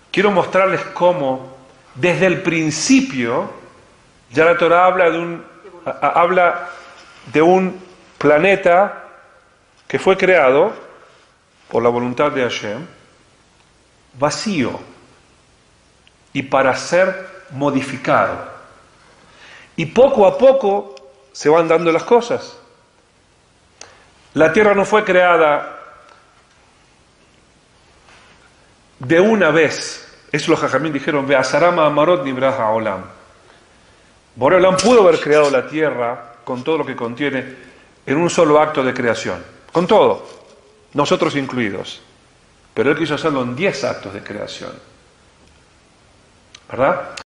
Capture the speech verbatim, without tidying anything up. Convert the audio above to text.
quiero mostrarles cómo desde el principio ya la Torah habla de un, a, habla de un planeta que fue creado por la voluntad de Hashem, vacío y para ser modificado. Y poco a poco se van dando las cosas. La tierra no fue creada de una vez. Eso los Jajamín dijeron, Ve'asarama amarot nibraja olam. Boré Olam pudo haber creado la tierra con todo lo que contiene en un solo acto de creación. Con todo, nosotros incluidos. Pero Él quiso hacerlo en diez actos de creación. ¿Verdad?